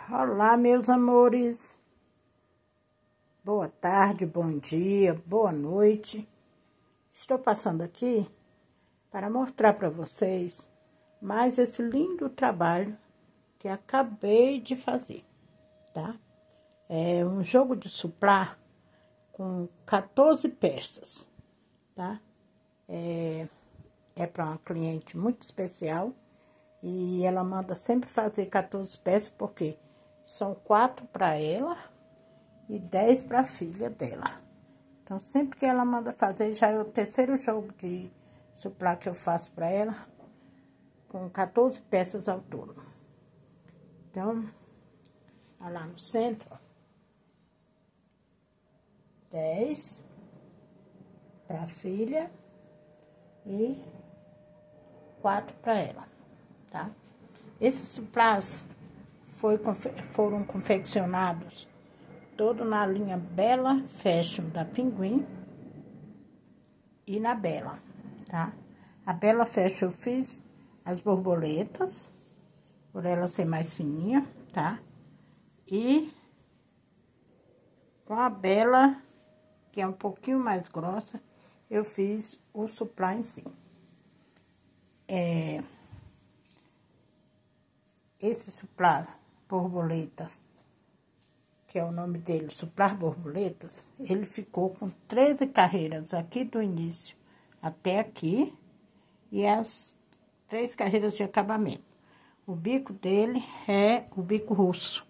Olá, meus amores. Boa tarde, bom dia, boa noite. Estou passando aqui para mostrar para vocês mais esse lindo trabalho que acabei de fazer, tá? É um jogo de suplá com 14 peças, tá? É para uma cliente muito especial e ela manda sempre fazer 14 peças porque são 4 para ela e 10 para a filha dela. Então, sempre que ela manda fazer, já é o terceiro jogo de suplá que eu faço para ela, com 14 peças ao todo. Então, olha lá no centro, ó, 10 para a filha e 4 para ela, tá? Esses suplás foram confeccionados todo na linha Bella Fashion da Pinguim e na Bella, tá? A Bella Fashion eu fiz as borboletas, por ela ser mais fininha, tá? E com a Bella, que é um pouquinho mais grossa, eu fiz o suplá em si. Esse suplá borboletas, que é o nome dele, suplá borboletas, ele ficou com 13 carreiras aqui do início até aqui e as 3 carreiras de acabamento. O bico dele é o bico russo,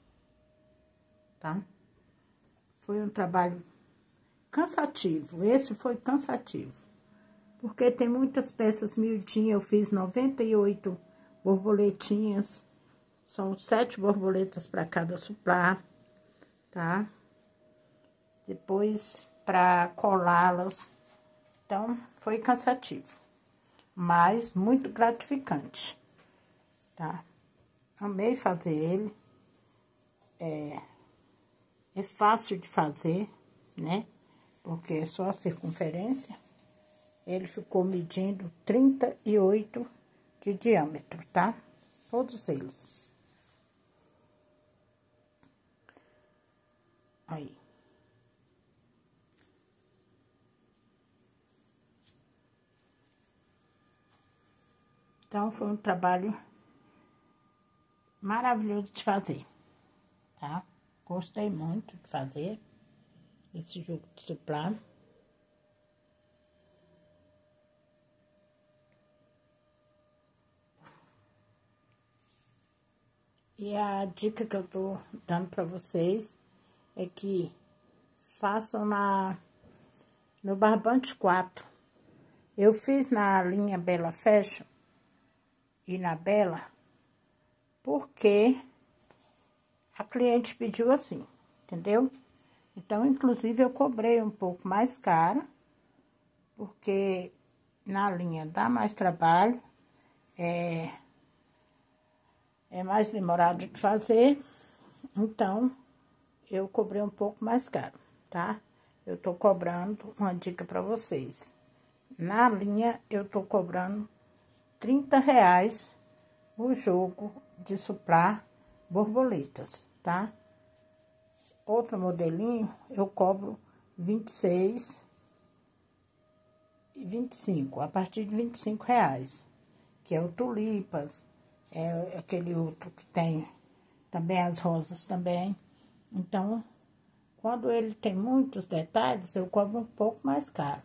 tá? Foi um trabalho cansativo, esse foi cansativo, porque tem muitas peças miudinhas, eu fiz 98 borboletinhas, são 7 borboletas para cada suplá, tá? Depois, para colá-las, então, foi cansativo, mas muito gratificante, tá? Amei fazer ele, é fácil de fazer, né? Porque é só a circunferência. Ele ficou medindo 38 de diâmetro, tá? Todos eles. Aí. Então, foi um trabalho maravilhoso de fazer, tá? Gostei muito de fazer esse jogo de suplá. E a dica que eu tô dando para vocês é que façam no barbante 4. Eu fiz na linha Bella Fashion e na Bella porque a cliente pediu assim, entendeu? Então, inclusive, eu cobrei um pouco mais caro, porque na linha dá mais trabalho, é mais demorado de fazer, então, eu cobrei um pouco mais caro, tá? Eu tô cobrando uma dica pra vocês. Na linha, eu tô cobrando R$30 o jogo de suplá borboletas, tá? Outro modelinho, eu cobro 26 e 25, a partir de R$25, que é o tulipas, é aquele outro que tem também as rosas também. Então, quando ele tem muitos detalhes, eu cobro um pouco mais caro.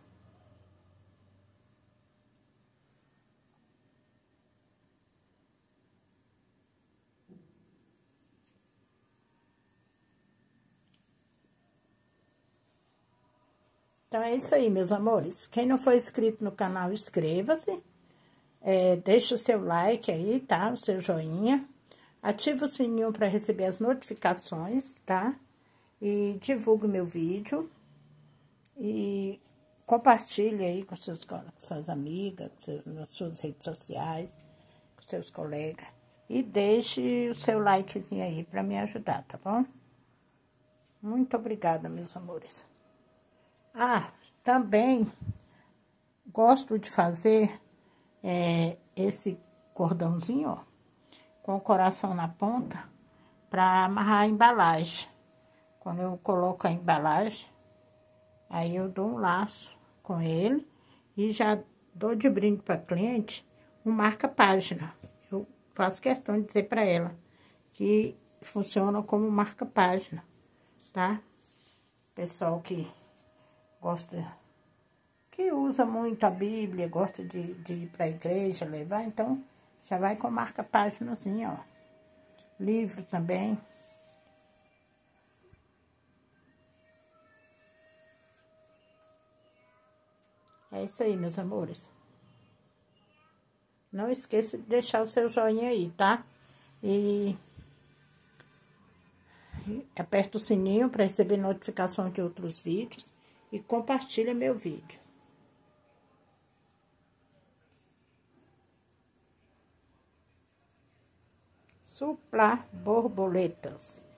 Então, é isso aí, meus amores. Quem não for inscrito no canal, inscreva-se. Deixa o seu like aí, tá? O seu joinha. Ativa o sininho para receber as notificações, tá? E divulgue meu vídeo. E compartilhe aí com suas amigas, nas suas redes sociais, com seus colegas. E deixe o seu likezinho aí para me ajudar, tá bom? Muito obrigada, meus amores. Ah, também gosto de fazer esse cordãozinho, ó, com o coração na ponta, para amarrar a embalagem. Quando eu coloco a embalagem, aí eu dou um laço com ele e já dou de brinde para cliente um marca-página. Eu faço questão de dizer para ela que funciona como marca-página, tá? Pessoal que gosta, que usa muito a Bíblia, gosta de ir para a igreja, levar, então já vai com marca-páginazinha, ó. Livro também. É isso aí, meus amores. Não esqueça de deixar o seu joinha aí, tá? E aperta o sininho para receber notificação de outros vídeos. E compartilha meu vídeo. Suplar borboletas.